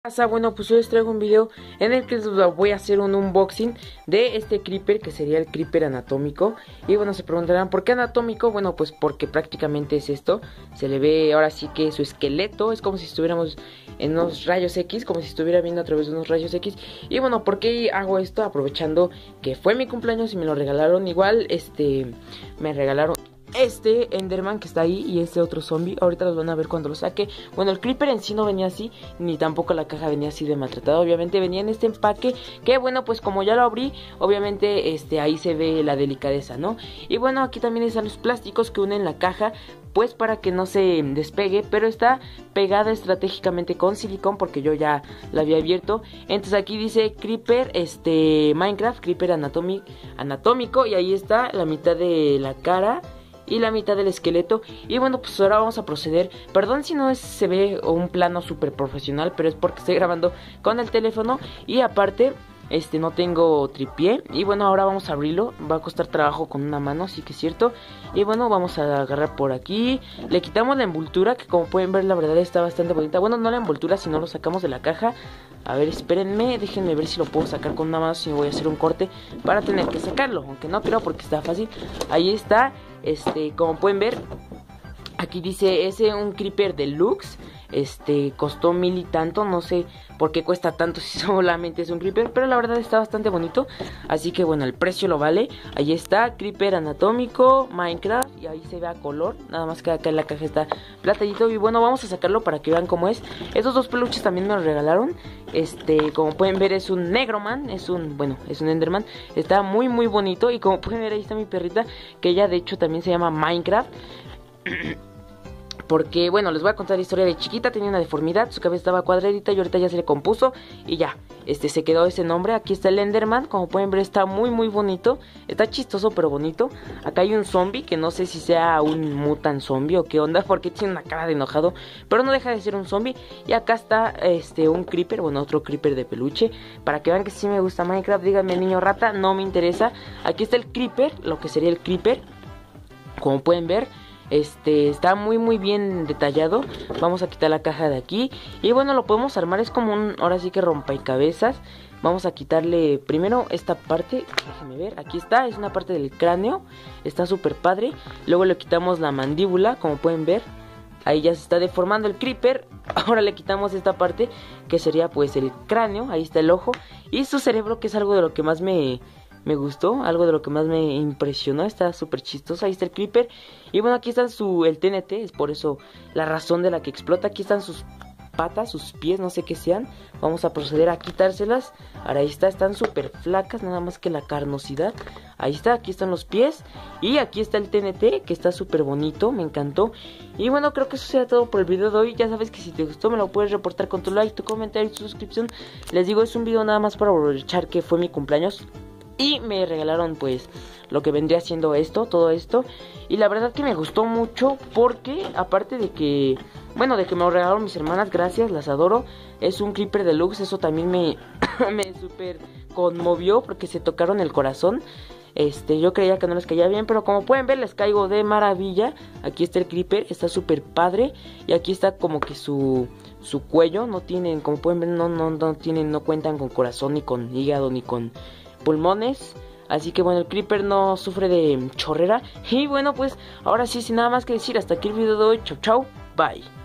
Bueno, pues hoy les traigo un video en el que les voy a hacer un unboxing de este creeper, que sería el creeper anatómico. Y bueno, se preguntarán, ¿por qué anatómico? Bueno, pues porque prácticamente es esto. Se le ve ahora sí que su esqueleto, es como si estuviéramos en unos rayos X, como si estuviera viendo a través de unos rayos X. Y bueno, ¿por qué hago esto? Aprovechando que fue mi cumpleaños y me lo regalaron. Igual, me regalaron este Enderman que está ahí y este otro zombie. Ahorita los van a ver cuando lo saque. Bueno, el creeper en sí no venía así, ni tampoco la caja venía así de maltratado. Obviamente venía en este empaque, que bueno, pues como ya lo abrí, obviamente ahí se ve la delicadeza, ¿no? Y bueno, aquí también están los plásticos que unen la caja, pues para que no se despegue, pero está pegada estratégicamente con silicón porque yo ya la había abierto. Entonces aquí dice Creeper, Minecraft, Creeper anatómico, y ahí está la mitad de la cara y la mitad del esqueleto. Y bueno, pues ahora vamos a proceder. Perdón si no se ve un plano súper profesional, pero es porque estoy grabando con el teléfono. Y aparte, no tengo tripié. Y bueno, ahora vamos a abrirlo. Va a costar trabajo con una mano, sí que es cierto. Y bueno, vamos a agarrar por aquí. Le quitamos la envoltura, que como pueden ver la verdad está bastante bonita. Bueno, no la envoltura, sino lo sacamos de la caja. A ver, espérenme, déjenme ver si lo puedo sacar con una mano, si voy a hacer un corte para tener que sacarlo, aunque no creo porque está fácil. Ahí está, como pueden ver, aquí dice, es un creeper deluxe. Costó 1000 y tanto, no sé por qué cuesta tanto si solamente es un creeper, pero la verdad está bastante bonito, así que bueno, el precio lo vale. Ahí está, creeper anatómico, Minecraft, y ahí se ve a color, nada más que acá en la caja está platadito. Y bueno, vamos a sacarlo para que vean cómo es. Estos dos peluches también me los regalaron. Como pueden ver, es un Negroman, es un Enderman, está muy muy bonito. Y como pueden ver, ahí está mi perrita, que ella de hecho también se llama Minecraft. Porque, bueno, les voy a contar la historia. De chiquita tenía una deformidad, su cabeza estaba cuadradita y ahorita ya se le compuso y ya, se quedó ese nombre. Aquí está el Enderman, como pueden ver está muy muy bonito, está chistoso pero bonito. Acá hay un zombie, que no sé si sea un mutant zombie o qué onda, porque tiene una cara de enojado, pero no deja de ser un zombie. Y acá está, un creeper, bueno, otro creeper de peluche, para que vean que sí me gusta Minecraft. Díganme, niño rata, no me interesa. Aquí está el creeper, lo que sería el creeper, como pueden ver. Está muy muy bien detallado. Vamos a quitar la caja de aquí. Y bueno, lo podemos armar, es como un, ahora sí que rompecabezas. Vamos a quitarle primero esta parte, déjenme ver, aquí está, es una parte del cráneo. Está súper padre. Luego le quitamos la mandíbula, como pueden ver. Ahí ya se está deformando el creeper. Ahora le quitamos esta parte, que sería pues el cráneo. Ahí está el ojo y su cerebro, que es algo de lo que más me gustó, algo de lo que más me impresionó. Está súper chistoso. Ahí está el creeper. Y bueno, aquí está el TNT, es por eso la razón de la que explota. Aquí están sus patas, sus pies, no sé qué sean. Vamos a proceder a quitárselas. Ahora ahí está, están súper flacas, nada más que la carnosidad. Ahí está, aquí están los pies. Y aquí está el TNT, que está súper bonito, me encantó. Y bueno, creo que eso será todo por el video de hoy. Ya sabes que si te gustó me lo puedes reportar con tu like, tu comentario y tu suscripción. Les digo, es un video nada más para aprovechar que fue mi cumpleaños y me regalaron pues lo que vendría siendo todo esto. Y la verdad que me gustó mucho, porque aparte de que, bueno, de que me lo regalaron mis hermanas, gracias, las adoro. Es un creeper deluxe, eso también me super conmovió, porque se tocaron el corazón. Yo creía que no les caía bien, pero como pueden ver les caigo de maravilla. Aquí está el creeper, está súper padre. Y aquí está como que su cuello, no tienen, como pueden ver, no cuentan con corazón, ni con hígado, ni con pulmones. Así que bueno, el creeper no sufre de chorrera. Y bueno, pues ahora sí, sin nada más que decir, hasta aquí el video de hoy. Chau chau, bye.